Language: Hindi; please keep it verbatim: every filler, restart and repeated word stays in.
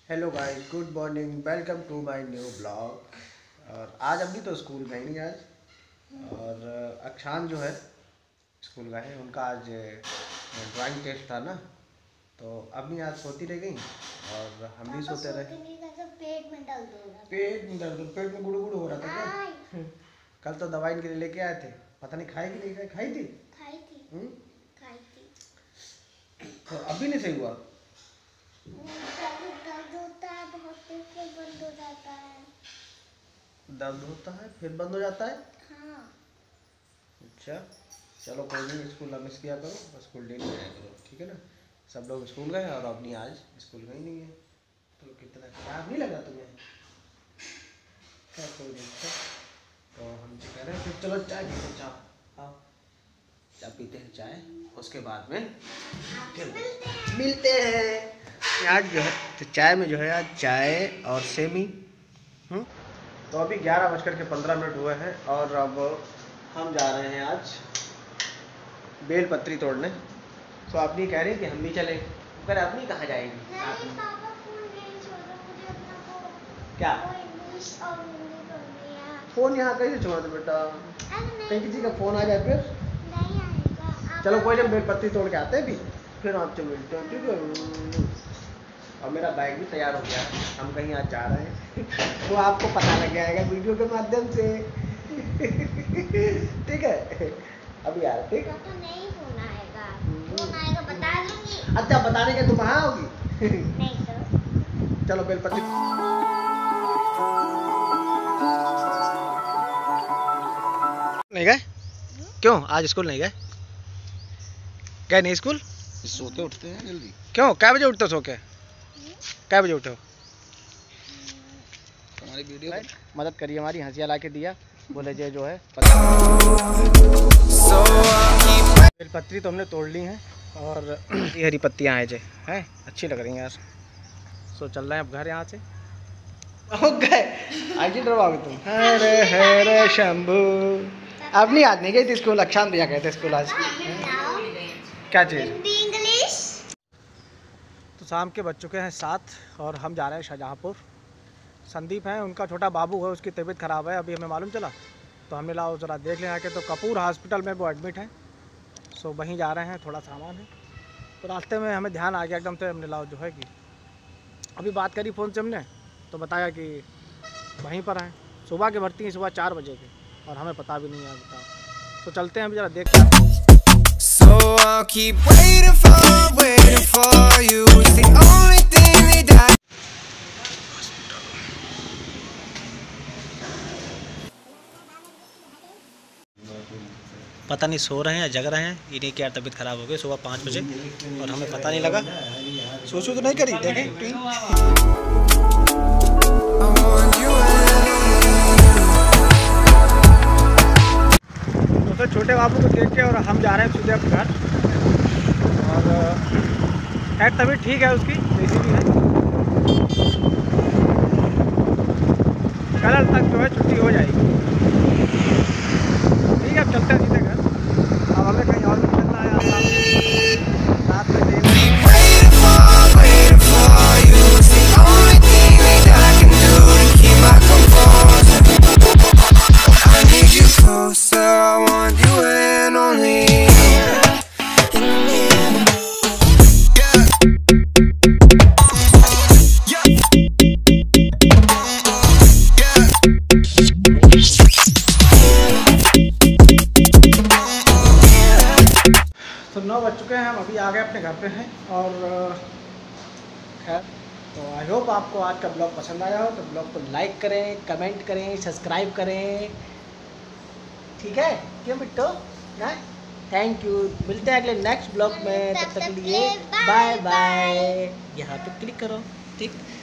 Hello guys, good morning, welcome to my new blog. और आज अभी तो स्कूल गए नहीं आज। और अक्षान जो है स्कूल गए, उनका आज ड्राइंग टेस्ट था ना, तो अभी आज सोती रह गई और हम भी सोते रहे। पेट में दर्द हो रहा था। पेट में दर्द, पेट में गुड़ु गुड़ु हो रहा था क्या? कल तो दवाई के लिए लेके आए थे, पता नहीं खाई कि नहीं खाई। खाई थी खाई थी हुँ? खाई थी तो अभी नहीं सही हुआ। दर्द होता है बहुत, फिर बंद हो जाता है। दर्द होता है फिर बंद हो जाता है। हाँ। अच्छा चलो, कोई नहीं, स्कूल ना मिस किया करो, स्कूल डेली आया करो, ठीक है ना। सब लोग स्कूल गए और अपनी आज स्कूल गए नहीं है, तो कितना खराब नहीं लगा तुम्हें? क्या कोई नहीं। तो हम कह रहे हैं फिर चलो चाय पीते, चाय आओ, चाय पीते हैं चाय, उसके बाद में फिर मिलते हैं। आज जो है तो चाय में जो है आज चाय और सेमी। हम्म तो अभी ग्यारह बजकर के पंद्रह मिनट हुए हैं और अब हम जा रहे हैं आज बेल पत्री तोड़ने। तो अपनी कह रही कि हम भी चलें, पर अपनी कहाँ जाएंगी? नहीं पापा, फोन नहीं छोड़ो मुझे अपना को। क्या इंग्लिश और हिंदी पढ़नी है। फोन यहाँ कैसे छोड़ दो बेटा? कहीं किसी का फोन आ जाए फिर नहीं आएगा। चलो कोई नहीं, बेल पत्री तोड़ के आते हैं भी, फिर आपसे मिलते हैं, ठीक है। और मेरा बैग भी तैयार हो गया है, हम कहीं आज जा रहे हैं वो आपको पता लग जाएगा वीडियो के माध्यम से ठीक है, अभी यार ठीक है। तो नहीं फोन आएगा, फोन आएगा बता दूंगी। अच्छा बताने के तुम वहाँ आओगी नहीं तो चलो बेलपति नहीं गए? क्यों आज स्कूल नहीं गए? गए नहीं स्कूल? सो के उठते हैं जल्दी। क्यों, कै बजे उठते हो सो के? कै बजे उठे हो? हमारी वीडियो मदद करिए, हमारी हंसिया ला के दिया, बोले जे जो है बेलपत्री तो हमने तोड़ ली हैं और ये हरी पत्तियाँ हैं जे हैं, अच्छी लग रही हैं यार। सो चल रहे हैं अब घर यहाँ से। हो गए आज डरवाओगे तुम? हरे हरे शंभू। अब नहीं, आज नहीं गई थी स्कूल, अक्षांत भैया गए थे स्कूल आज। क्या चीज़? इंग्लिश। तो शाम के बज चुके हैं सात और हम जा रहे हैं शाहजहाँपुर। संदीप हैं, उनका छोटा बाबू है, उसकी तबीयत ख़राब है, अभी हमें मालूम चला, तो हमने लाओ ज़रा देख लेना के। तो कपूर हॉस्पिटल में वो एडमिट है, सो वहीं जा रहे हैं, थोड़ा सामान है। तो रास्ते में हमें ध्यान आ गया एकदम से, हमने लाओ जो है कि अभी बात करी फ़ोन से हमने, तो बताया कि वहीं पर हैं। सुबह के भर्ती हैं, सुबह चार बजे के, और हमें पता भी नहीं है, बताओ। तो चलते हैं अभी ज़रा देख के। So I'll keep waiting for, waiting for you. It's the only thing that I पता नहीं सो रहे हैं या जग रहे हैं, इन्हीं की यार तबीयत ख़राब हो गई सुबह पाँच बजे और हमें पता नहीं लगा। सोचो तो नहीं करी, देखें want you. तो फिर छोटे बाबू को देख के और हम जा रहे हैं सीधे अपने घर। और खैर तबीयत ठीक है उसकी, जैसी भी है, कल तक जो है छुट्टी हो जाएगी। ठीक है, अब चलते हैं सीधे घर। अब हमें कहीं और भी चलना है, रात में देर Waiting for, waiting for you. It's the only thing that I can do to keep my composure. I need you closer. I want you and only you. Yeah. Yeah. तो नौ बज चुके हैं, हम अभी आ गए अपने घर पे हैं। और खैर तो आई होप आपको आज का ब्लॉग पसंद आया हो, तो ब्लॉग को लाइक करें, कमेंट करें, सब्सक्राइब करें, ठीक है? क्यों बिट्टो? थैंक यू, मिलते हैं अगले नेक्स्ट ब्लॉग में, तब तक के लिए बाय बाय। यहाँ पे क्लिक करो, ठीक।